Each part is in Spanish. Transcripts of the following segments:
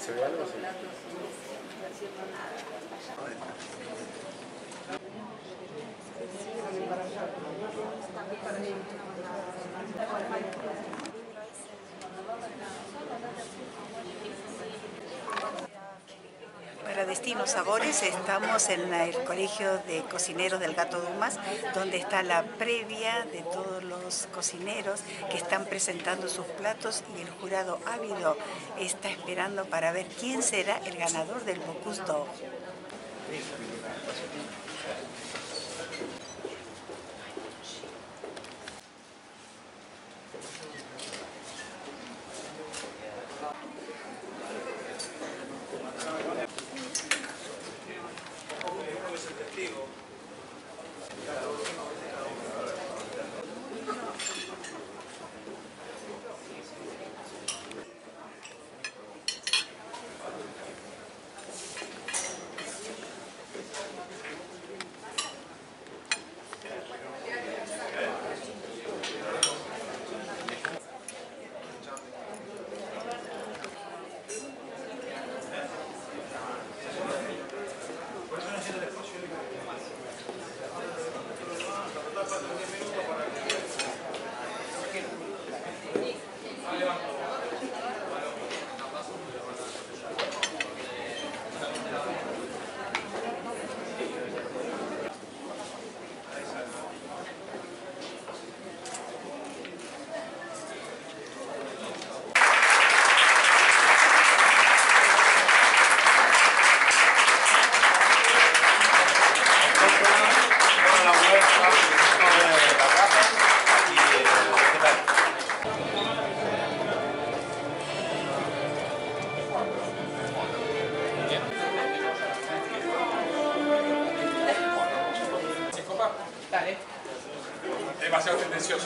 ¿Se ve algo? Para Destinos Sabores estamos en el Colegio de Cocineros del Gato Dumas, donde está la previa de todos los cocineros que están presentando sus platos y el jurado ávido está esperando para ver quién será el ganador del Bocuse d'Or. Dale. Demasiado tendencioso.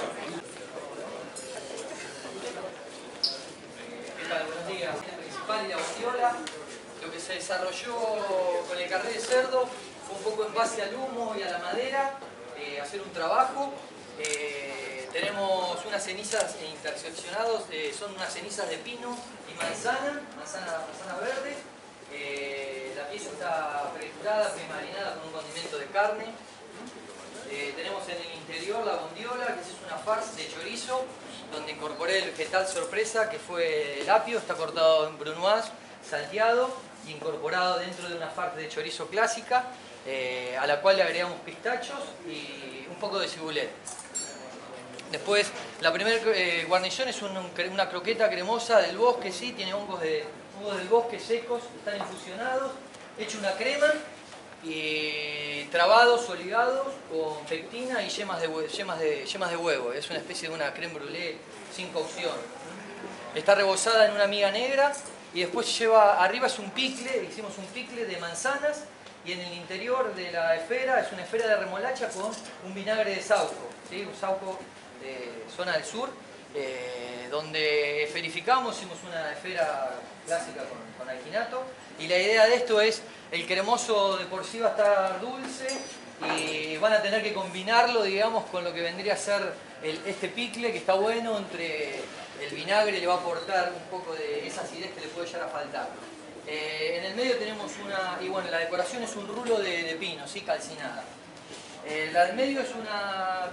¿Qué tal? Buenos días. La principal y la bondiola. Lo que se desarrolló con el carré de cerdo fue un poco en base al humo y a la madera, hacer un trabajo. Tenemos unas cenizas interseccionadas, son unas cenizas de pino y manzana verde. La pieza está preparada, premarinada con un condimento de carne. Tenemos en el interior la bondiola, que es una farce de chorizo, donde incorporé el vegetal sorpresa, que fue el apio, está cortado en brunoise, salteado y incorporado dentro de una farce de chorizo clásica, a la cual le agregamos pistachos y un poco de cibulet. Después, la primera guarnición es una croqueta cremosa del bosque, sí, tiene hongos del bosque secos, están infusionados, hecho una crema, y trabados o ligados con pectina y yemas de huevo. Es una especie de una crème brûlée sin cocción. Está rebozada en una miga negra y después lleva, arriba es un picle, hicimos un picle de manzanas, y en el interior de la esfera es una esfera de remolacha con un vinagre de Sauco, ¿sí? Un Sauco de zona del sur, donde esferificamos, hicimos una esfera clásica con alginato, y la idea de esto es, el cremoso de por sí va a estar dulce y van a tener que combinarlo, digamos, con lo que vendría a ser este picle, que está bueno, entre el vinagre le va a aportar un poco de esa acidez que le puede llegar a faltar. En el medio tenemos y bueno, la decoración es un rulo de pino, ¿sí? Calcinada. La del medio es una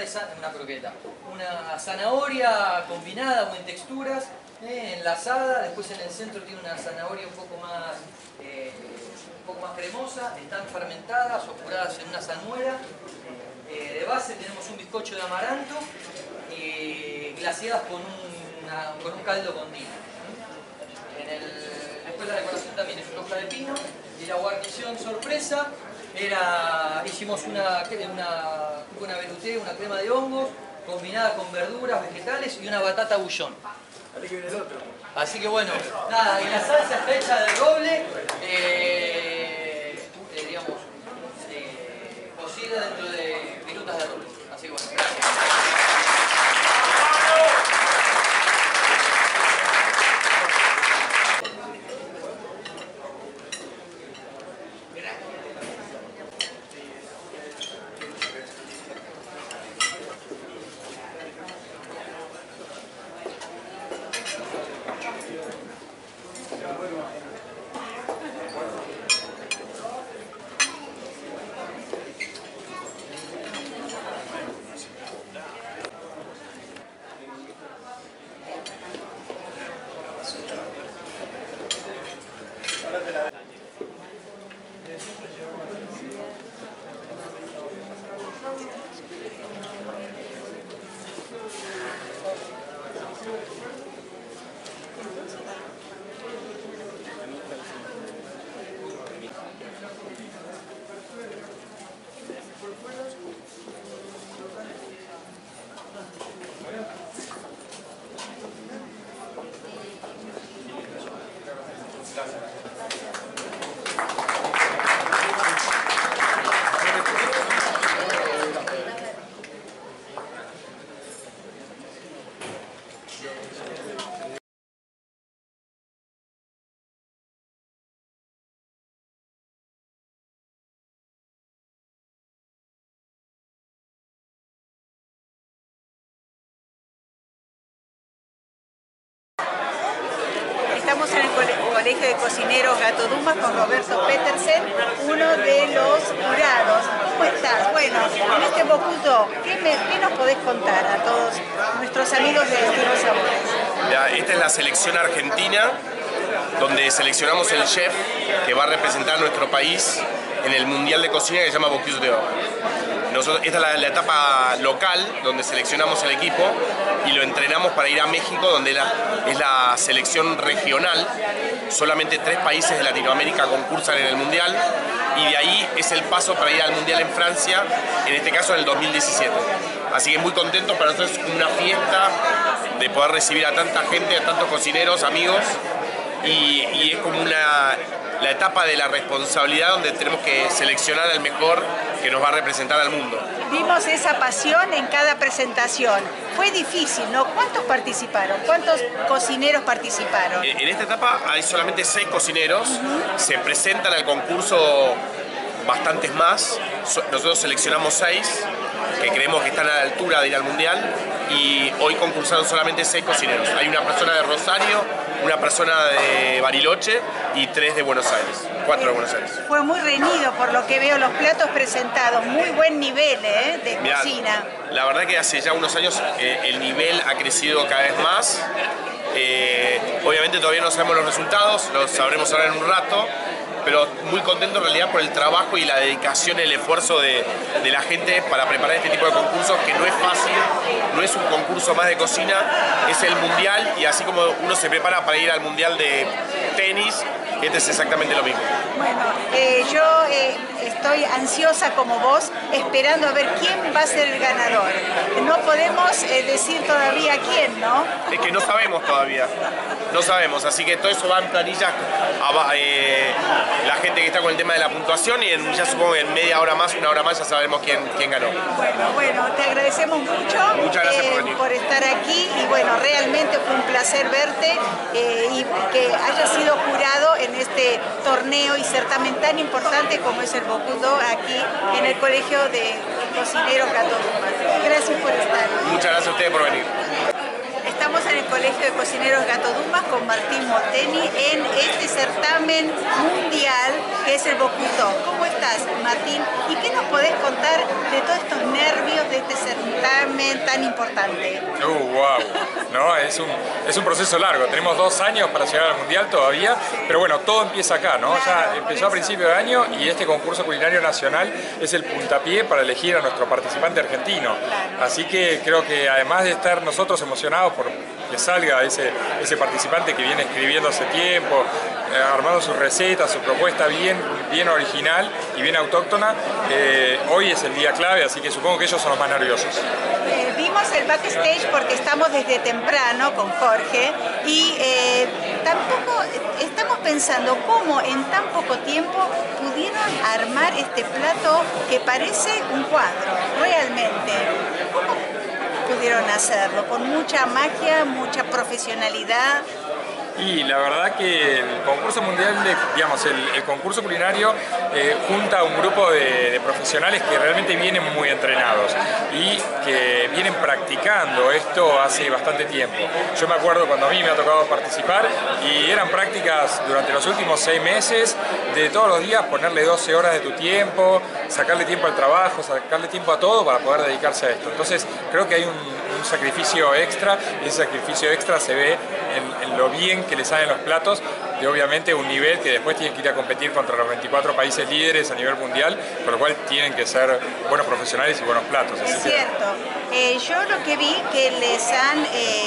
una zanahoria combinada o en texturas, enlazada. Después en el centro tiene una zanahoria un poco más cremosa, están fermentadas o curadas en una salmuera. De base tenemos un bizcocho de amaranto y glaseadas con un caldo con vino. Después la decoración también es una hoja de pino, y la guarnición sorpresa hicimos una velouté, una crema de hongos combinada con verduras, vegetales y una batata bullón. Así que bueno, nada, y la salsa está hecha de roble, digamos, cocida dentro de virutas de roble. Así que bueno, gracias. Estamos en el Colegio de Cocineros Gato Dumas con Roberto Petersen, uno de los jurados. ¿Cómo estás? Bueno, en este Bocuse, ¿qué nos podés contar a todos nuestros amigos de Destinos Sabores? Esta es la selección argentina, donde seleccionamos el chef que va a representar a nuestro país en el Mundial de Cocina que se llama Bocuse d'Or. Esta es la etapa local, donde seleccionamos el equipo y lo entrenamos para ir a México, donde es la selección regional. Solamente 3 países de Latinoamérica concursan en el Mundial y de ahí es el paso para ir al Mundial en Francia, en este caso en el 2017. Así que muy contentos, para nosotros es una fiesta de poder recibir a tanta gente, a tantos cocineros, amigos, y es como la etapa de la responsabilidad donde tenemos que seleccionar al mejor que nos va a representar al mundo. Vimos esa pasión en cada presentación. Fue difícil, ¿no? ¿Cuántos participaron? ¿Cuántos cocineros participaron? En esta etapa hay solamente 6 cocineros. Se presentan al concurso bastantes más. Nosotros seleccionamos 6 que creemos que están a la altura de ir al Mundial, y hoy concursaron solamente 6 cocineros. Hay una persona de Rosario, una persona de Bariloche y 3 de Buenos Aires, 4 de Buenos Aires. Fue muy reñido por lo que veo los platos presentados, muy buen nivel de cocina. La verdad que hace ya unos años el nivel ha crecido cada vez más. Obviamente todavía no sabemos los resultados, los sabremos ahora en un rato, pero muy contento en realidad por el trabajo y la dedicación y el esfuerzo de la gente para preparar este tipo de concursos, que no es fácil, no es un concurso más de cocina, es el mundial, y así como uno se prepara para ir al mundial de tenis, este es exactamente lo mismo. Bueno, yo estoy ansiosa como vos, esperando a ver quién va a ser el ganador. No podemos decir todavía quién, ¿no? Es que no sabemos todavía, no sabemos, así que todo eso va en planilla. La gente que está con el tema de la puntuación, y ya supongo que en media hora más, una hora más, ya sabremos quién ganó. Bueno, te agradecemos mucho. Muchas gracias por venir. Por estar aquí, y bueno, realmente fue un placer verte y que hayas sido jurado en este torneo y certamen tan importante como es el Bocuse d'Or aquí en el Colegio de Cocineros Gato Dumas. Gracias por estar. Muchas gracias a ustedes por venir. Estamos en el Colegio de Cocineros Gato Dumas con Martín Motteni en este certamen mundial que es el Bocuse d'Or. ¿Cómo estás, Martín? ¿Y qué nos podés contar de todos estos nervios de este certamen tan importante? Wow, no, es un proceso largo. Tenemos 2 años para llegar al mundial todavía, pero bueno, todo empieza acá, ¿no? Ya empezó a principio de año, y este concurso culinario nacional es el puntapié para elegir a nuestro participante argentino. Así que creo que, además de estar nosotros emocionados por que salga ese participante que viene escribiendo hace tiempo, armando sus recetas, su propuesta bien original y bien autóctona, hoy es el día clave, así que supongo que ellos son los más nerviosos. Vimos el backstage porque estamos desde temprano con Jorge, y tampoco estamos pensando cómo en tan poco tiempo pudieron armar este plato que parece un cuadro, realmente. ¿Cómo pudieron hacerlo? Con mucha magia, mucha profesionalidad. Y la verdad que el concurso mundial, digamos, el concurso culinario junta a un grupo de profesionales que realmente vienen muy entrenados y que vienen practicando esto hace bastante tiempo. Yo me acuerdo cuando a mí me ha tocado participar y eran prácticas durante los últimos 6 meses de todos los días ponerle 12 horas de tu tiempo, sacarle tiempo al trabajo, sacarle tiempo a todo para poder dedicarse a esto. Entonces creo que hay un sacrificio extra y ese sacrificio extra se ve en lo bien que les salen los platos de obviamente un nivel que después tienen que ir a competir contra los 24 países líderes a nivel mundial, por lo cual tienen que ser buenos profesionales y buenos platos. Es cierto. Yo lo que vi que les han...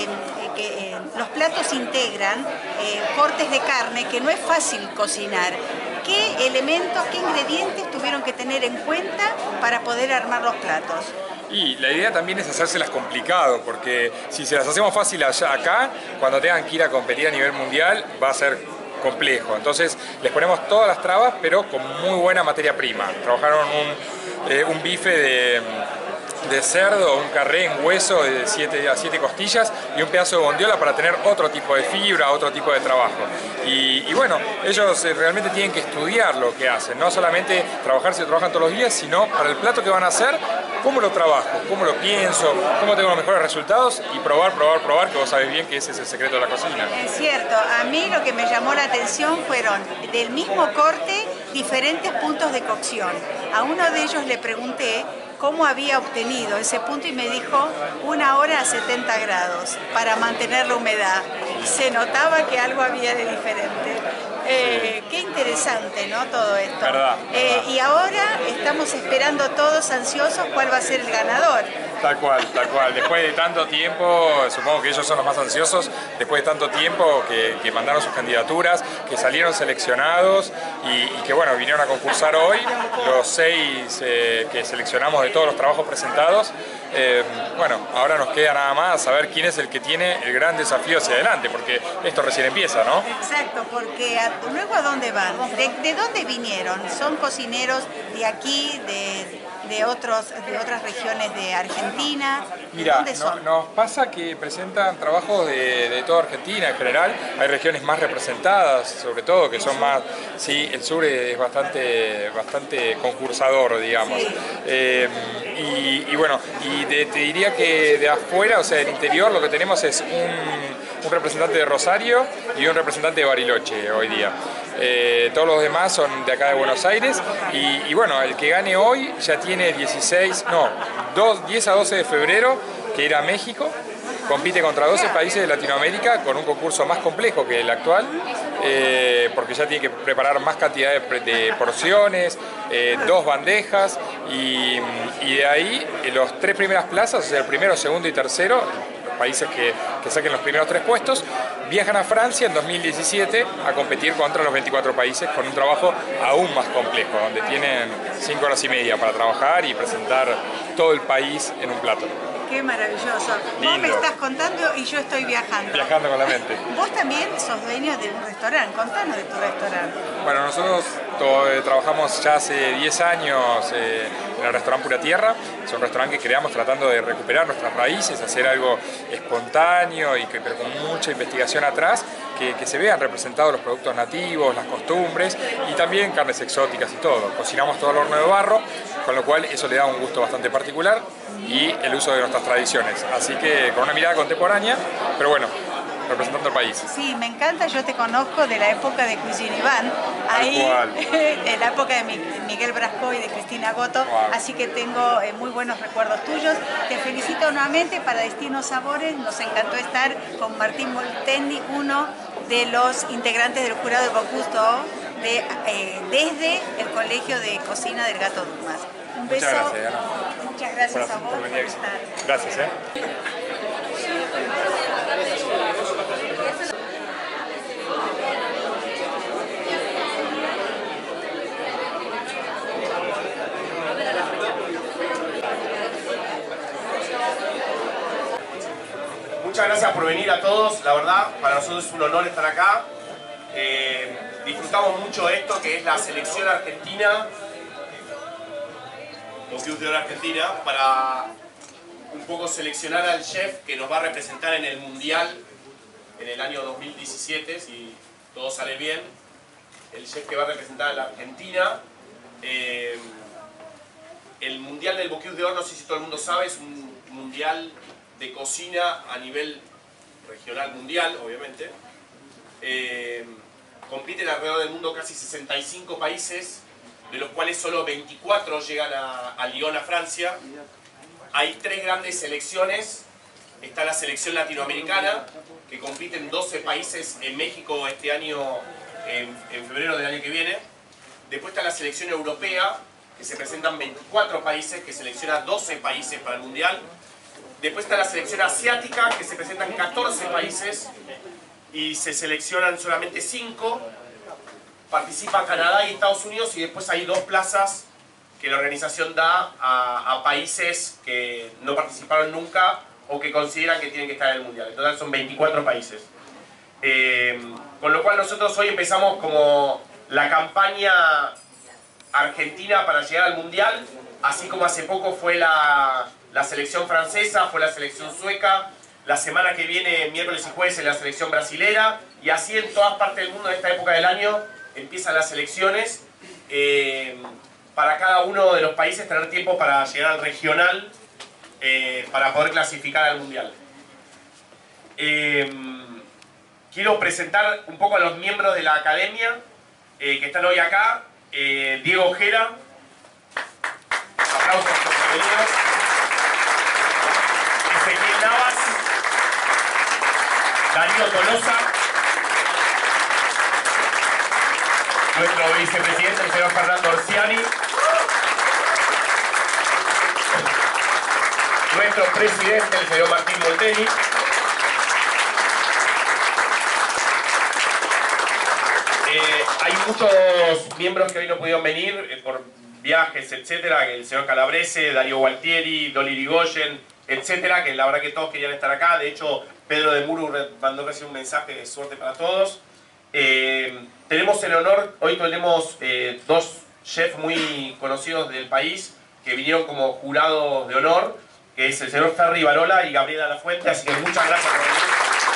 los platos integran cortes de carne que no es fácil cocinar. ¿Qué elementos, qué ingredientes tuvieron que tener en cuenta para poder armar los platos? Y la idea también es hacérselas complicado, porque si se las hacemos fácil allá, acá, cuando tengan que ir a competir a nivel mundial va a ser complejo. Entonces les ponemos todas las trabas, pero con muy buena materia prima. Trabajaron un bife de cerdo, un carré en hueso de 7 a 7 costillas y un pedazo de bondiola para tener otro tipo de fibra, otro tipo de trabajo. Y bueno, ellos realmente tienen que estudiar lo que hacen, no solamente trabajar si trabajan todos los días, sino para el plato que van a hacer, cómo lo trabajo, cómo lo pienso, cómo tengo los mejores resultados y probar, que vos sabés bien que ese es el secreto de la cocina. Es cierto, a mí lo que me llamó la atención fueron del mismo corte diferentes puntos de cocción. A uno de ellos le pregunté cómo había obtenido ese punto y me dijo 1 hora a 70 grados para mantener la humedad. Se notaba que algo había de diferente. Qué interesante, ¿no? Todo esto. Verdad. Y ahora estamos esperando todos ansiosos cuál va a ser el ganador. Tal cual, tal cual. Después de tanto tiempo, supongo que ellos son los más ansiosos, después de tanto tiempo que mandaron sus candidaturas, que salieron seleccionados y que bueno, vinieron a concursar hoy, los 6 que seleccionamos de todos los trabajos presentados. Bueno, ahora nos queda nada más saber quién es el que tiene el gran desafío hacia adelante, porque esto recién empieza, ¿no? Exacto, porque luego ¿a dónde van? ¿De dónde vinieron? ¿Son cocineros de aquí, de otras regiones de Argentina? Mira, ¿Dónde son? nos pasa que presentan trabajos de toda Argentina en general. Hay regiones más representadas, sobre todo, que son más... Sí, el sur es bastante concursador, digamos. Sí. Y bueno, te diría que de afuera, o sea, del interior, lo que tenemos es un representante de Rosario y un representante de Bariloche hoy día. Todos los demás son de acá de Buenos Aires y bueno, el que gane hoy ya tiene 10 a 12 de febrero que ir a México, compite contra 12 países de Latinoamérica con un concurso más complejo que el actual, porque ya tiene que preparar más cantidad de porciones, 2 bandejas y de ahí los 3 primeras plazas, o sea el primero, segundo y tercero, países que saquen los primeros 3 puestos, viajan a Francia en 2017 a competir contra los 24 países con un trabajo aún más complejo, donde tienen 5 horas y media para trabajar y presentar todo el país en un plato. Qué maravilloso. Lindo. Vos me estás contando y yo estoy viajando. Viajando con la mente. Vos también sos dueño de un restaurante. Contanos de tu restaurante. Bueno, nosotros trabajamos ya hace 10 años en el restaurante Pura Tierra. Es un restaurante que creamos tratando de recuperar nuestras raíces, hacer algo espontáneo pero con mucha investigación atrás, que se vean representados los productos nativos, las costumbres y también carnes exóticas y todo. Cocinamos todo al horno de barro, con lo cual eso le da un gusto bastante particular y el uso de nuestras tradiciones. Así que con una mirada contemporánea, pero bueno, representando el país. Sí, me encanta, yo te conozco de la época de Cuisine Iván, ahí, en la época de Miguel Brasco y de Cristina Goto, así que tengo muy buenos recuerdos tuyos. Te felicito nuevamente para Destinos Sabores, nos encantó estar con Martín Moltendi, uno de los integrantes del jurado de Bocuse d'Or desde el Colegio de Cocina del Gato Dumas. Un beso. Muchas gracias, Ana. Muchas gracias a vos por estar. Gracias. Muchas gracias por venir a todos, la verdad, para nosotros es un honor estar acá. Disfrutamos mucho de esto que es la selección argentina, Bocuse d'Or Argentina, para un poco seleccionar al chef que nos va a representar en el Mundial en el año 2017, si todo sale bien, el chef que va a representar a la Argentina. El Mundial del Bocuse d'Or, no sé si todo el mundo sabe, es un mundial de cocina a nivel regional mundial, obviamente. Compiten alrededor del mundo casi 65 países, de los cuales solo 24 llegan a Lyon, a Francia. Hay 3 grandes selecciones. Está la selección latinoamericana, que compite en 12 países en México este año, en febrero del año que viene. Después está la selección europea, que se presentan 24 países, que selecciona 12 países para el Mundial. Después está la selección asiática, que se presentan 14 países y se seleccionan solamente 5. Participan Canadá y Estados Unidos, y después hay 2 plazas que la organización da a países que no participaron nunca o que consideran que tienen que estar en el Mundial. En total son 24 países. Con lo cual nosotros hoy empezamos como la campaña argentina para llegar al Mundial, así como hace poco fue la selección francesa, fue la selección sueca, la semana que viene, miércoles y jueves, es la selección brasilera, y así en todas partes del mundo en esta época del año empiezan las selecciones, para cada uno de los países tener tiempo para llegar al regional, para poder clasificar al Mundial. Quiero presentar un poco a los miembros de la academia que están hoy acá. Diego Ojera, aplausos por bienvenidos. Ezequiel Navas, Darío Tolosa, nuestro vicepresidente, el señor Fernando Orsiani, nuestro presidente, el señor Martín Molteni, hay muchos miembros que hoy no pudieron venir por viajes, etcétera, el señor Calabrese, Darío Gualtieri, Dolly Irigoyen, etcétera, que la verdad que todos querían estar acá. De hecho, Pedro de Muru mandó recién un mensaje de suerte para todos. Tenemos el honor, hoy tenemos 2 chefs muy conocidos del país que vinieron como jurados de honor, que es el señor Ferry Barola y Gabriela Lafuente, así que muchas gracias por venir.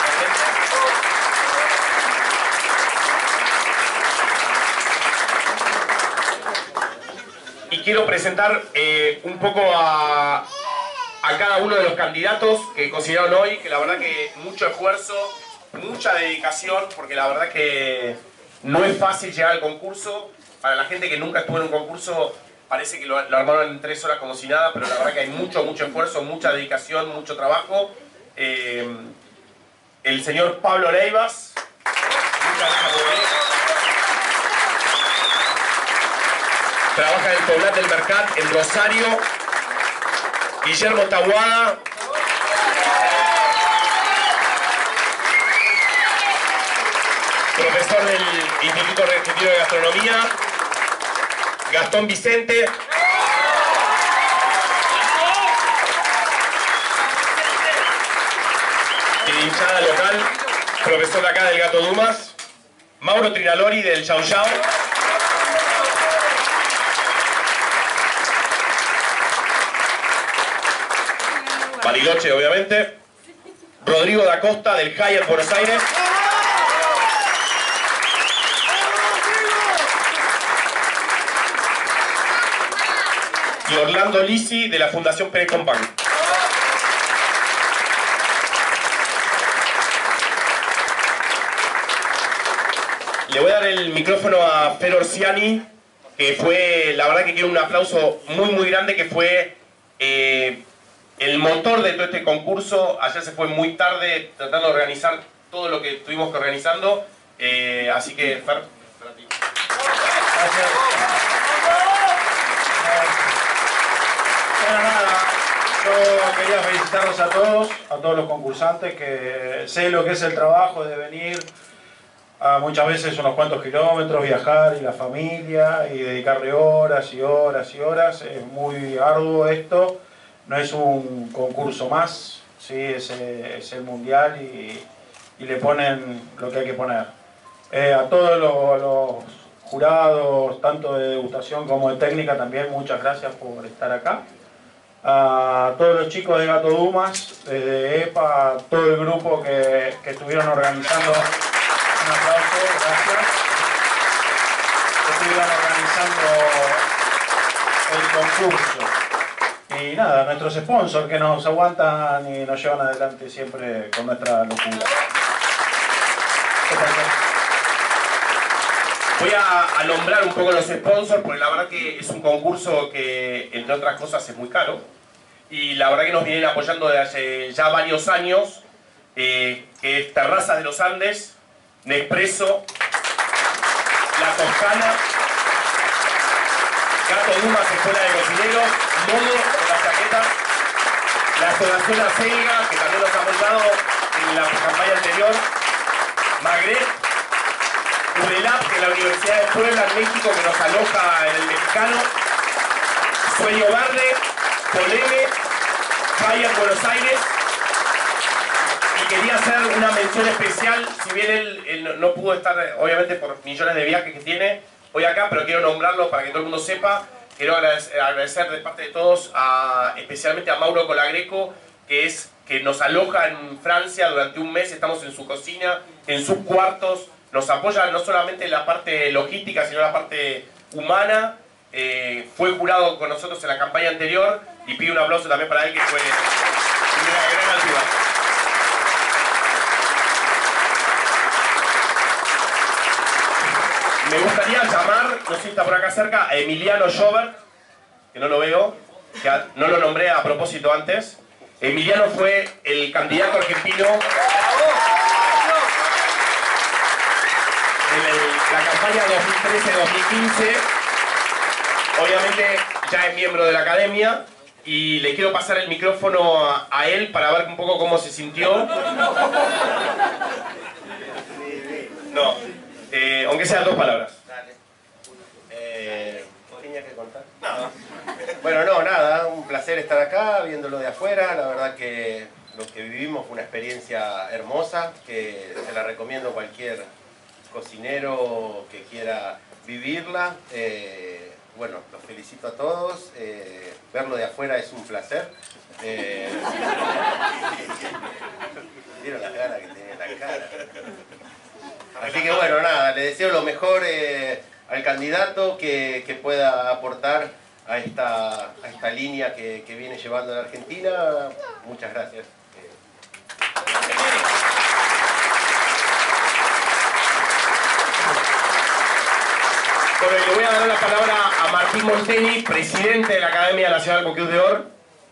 Y quiero presentar un poco a cada uno de los candidatos que consideraron hoy, que la verdad que mucho esfuerzo, mucha dedicación, porque la verdad que no es fácil llegar al concurso. Para la gente que nunca estuvo en un concurso, parece que lo armaron en 3 horas como si nada, pero la verdad que hay mucho esfuerzo, mucha dedicación, mucho trabajo. El señor Pablo Leivas, muchas gracias por venir. Trabaja en el Poblat del Mercat, en Rosario. Guillermo Taboada. Profesor del Instituto Argentino de Gastronomía. Gastón Vicente. De hinchada local. Profesor de acá del Gato Dumas. Mauro Trinalori del Chau Chau. Bariloche, obviamente. Rodrigo da Costa del Hyatt Buenos Aires. Y Orlando Lisi de la Fundación Pérez Compán. Le voy a dar el micrófono a Fer Orsiani, que fue, la verdad que quiero un aplauso muy grande, que fue el motor de todo este concurso. Ayer se fue muy tarde tratando de organizar todo lo que tuvimos que organizando. Así que, Fer, para ti. Gracias. Bueno, nada, yo quería felicitarlos a todos los concursantes, que sé lo que es el trabajo de venir a muchas veces unos cuantos kilómetros, viajar y la familia y dedicarle horas y horas y horas. Es muy arduo esto. No es un concurso más, ¿sí? es el mundial y le ponen lo que hay que poner. A todos los jurados, tanto de degustación como de técnica, también muchas gracias por estar acá. a todos los chicos de Gato Dumas, de EPA, todo el grupo que estuvieron organizando, un aplauso, gracias, que estuvieron organizando el concurso. Y nada, nuestros sponsors que nos aguantan y nos llevan adelante siempre con nuestra locura. Voy a nombrar un poco los sponsors, porque la verdad que es un concurso que, entre otras cosas, es muy caro. Y la verdad que nos vienen apoyando desde hace ya varios años, que es Terrazas de los Andes, Nespresso, La Toscana, Gato Dumas, Escuela de Cocineros, Modo de la Chaqueta, la Asociación Acelga, que también nos ha apoyado en la campaña anterior, Magreb, UNELAB, que es la Universidad de Puebla en México, que nos aloja en el Mexicano, Sueño Verde, Poleme, Falla en Buenos Aires. Y quería hacer una mención especial, si bien él no pudo estar, obviamente por millones de viajes que tiene hoy acá, pero quiero nombrarlo para que todo el mundo sepa. Quiero agradecer de parte de todos, especialmente a Mauro Colagreco, que nos aloja en Francia durante un mes. Estamos en su cocina, en sus cuartos. Nos apoya no solamente en la parte logística, sino en la parte humana. Fue jurado con nosotros en la campaña anterior y pido un aplauso también para él, que fue una gran ayuda. Me gustaría llamar, no sé si está por acá cerca, a Emiliano Schobert, que no lo veo, que no lo nombré a propósito antes. Emiliano fue el candidato argentino la campaña 2013-2015, obviamente ya es miembro de la academia y le quiero pasar el micrófono a él para ver un poco cómo se sintió. No, aunque sean 2 palabras. ¿Tenías que contar? Nada. Bueno, no, nada, un placer estar acá viéndolo de afuera. La verdad que lo que vivimos fue una experiencia hermosa, que se la recomiendo a cualquier cocinero que quiera vivirla. Bueno, los felicito a todos. Verlo de afuera es un placer. Vieron las ganas que tiene en la cara. Así que bueno, nada, le deseo lo mejor al candidato que pueda aportar a esta línea que viene llevando la Argentina. Muchas gracias. Bueno, le voy a dar la palabra a Martín Montegui, presidente de la Academia Nacional Bocuse d'Or.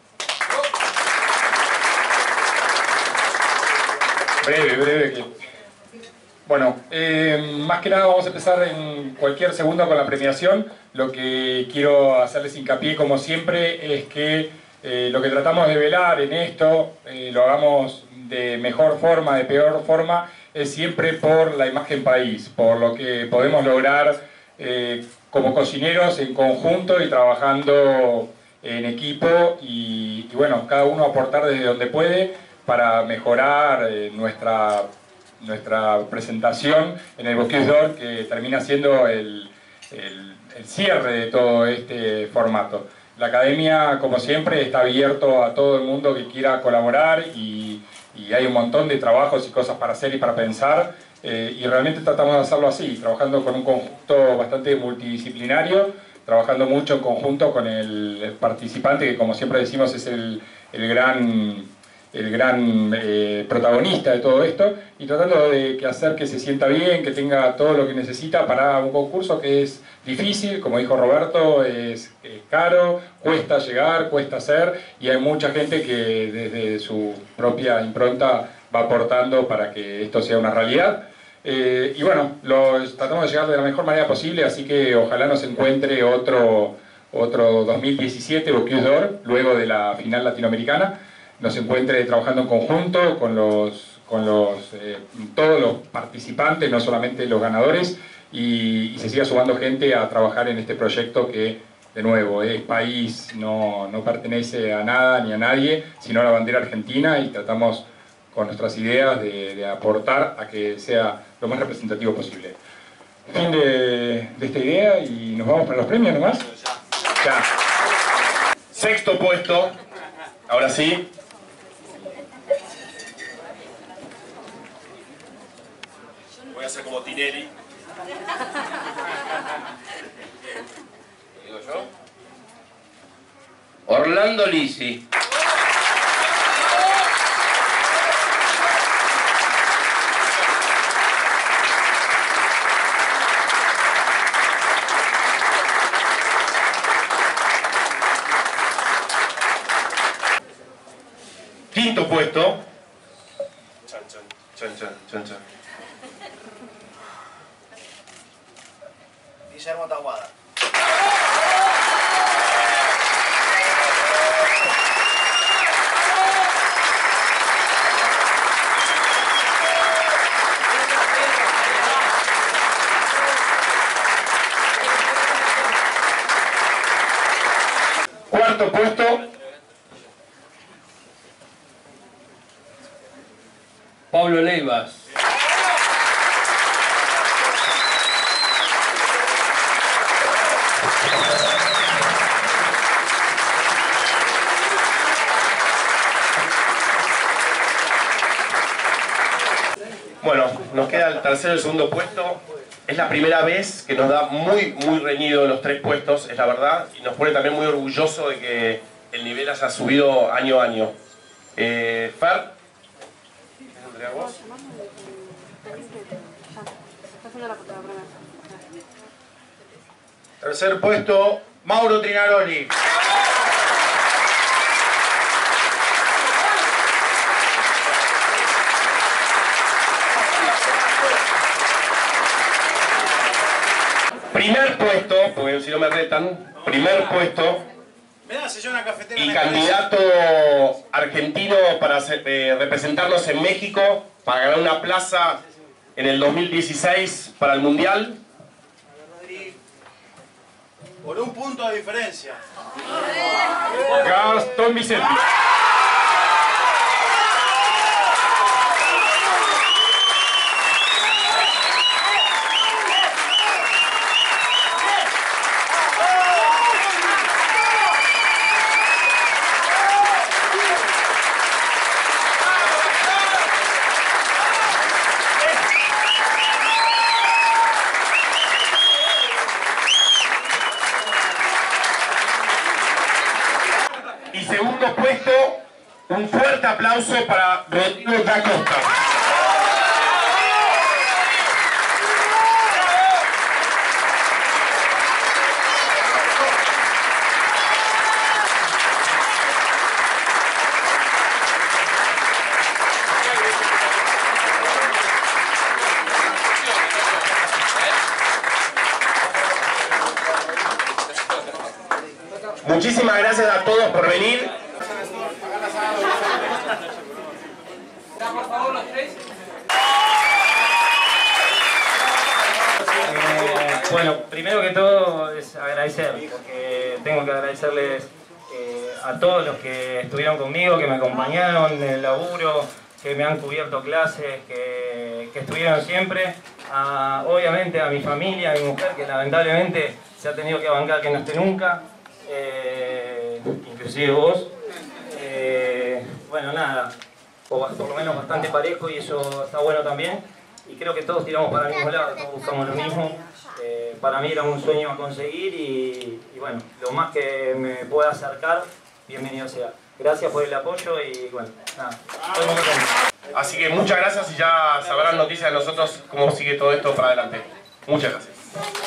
Breve. Bueno, más que nada vamos a empezar en cualquier segundo con la premiación. Lo que quiero hacerles hincapié, como siempre, es que lo que tratamos de velar en esto, lo hagamos de mejor forma, de peor forma, es siempre por la imagen país, por lo que podemos lograr como cocineros en conjunto y trabajando en equipo y bueno, cada uno aportar desde donde puede para mejorar nuestra presentación en el Bocuse d'Or, que termina siendo el cierre de todo este formato. La academia, como siempre, está abierto a todo el mundo que quiera colaborar y hay un montón de trabajos y cosas para hacer y para pensar. Y realmente tratamos de hacerlo así, trabajando con un conjunto bastante multidisciplinario, trabajando mucho en conjunto con el participante, que como siempre decimos es el gran protagonista de todo esto, y tratando de hacer que se sienta bien, que tenga todo lo que necesita para un concurso que es difícil, como dijo Roberto, es caro, cuesta llegar, cuesta hacer, y hay mucha gente que desde su propia impronta va aportando para que esto sea una realidad. Y bueno, tratamos de llegar de la mejor manera posible, así que ojalá nos encuentre otro 2017 Bocuse d'Or, luego de la final latinoamericana, nos encuentre trabajando en conjunto con todos los participantes, no solamente los ganadores, y se siga sumando gente a trabajar en este proyecto que, de nuevo, es país, no pertenece a nada ni a nadie, sino a la bandera argentina, y tratamos con nuestras ideas de aportar a que sea lo más representativo posible. Fin de esta idea y nos vamos para los premios nomás. Ya. Sexto puesto, ahora sí. Voy a hacer como Tinelli. ¿Digo yo? Orlando Lisi. Quinto puesto. Chan, chan, chan, chan, chan, chan. Guillermo Tahuada. Cuarto puesto. Pablo Leivas. Bueno, nos queda el tercero y el segundo puesto. Es la primera vez que nos da muy reñido los tres puestos, es la verdad, y nos pone también muy orgulloso de que el nivel haya subido año a año. Fer. ¿Vos? Tercer puesto, Mauro Trinaroli. Primer puesto, porque si no me retan, primer puesto y candidato argentino para representarnos en México, para ganar una plaza en el 2016 para el Mundial. Por un punto de diferencia. Gastón Vicente. Y segundo puesto, un fuerte aplauso para Rodrigo da Costa. Muchísimas gracias a todos por venir. Por favor, los tres. Bueno, primero que todo es agradecer, porque tengo que agradecerles a todos los que estuvieron conmigo, que me acompañaron en el laburo, que me han cubierto clases, que estuvieron siempre. Obviamente a mi familia, a mi mujer, que lamentablemente se ha tenido que bancar que no esté nunca. Inclusive vos. Bueno, nada, por lo menos bastante parejo y eso está bueno también. Y creo que todos tiramos para el mismo lado, todos buscamos lo mismo. Para mí era un sueño a conseguir y bueno, lo más que me pueda acercar, bienvenido sea. Gracias por el apoyo y bueno, nada, estoy muy contento. Así que muchas gracias y ya sabrán noticias de nosotros cómo sigue todo esto para adelante. Muchas gracias.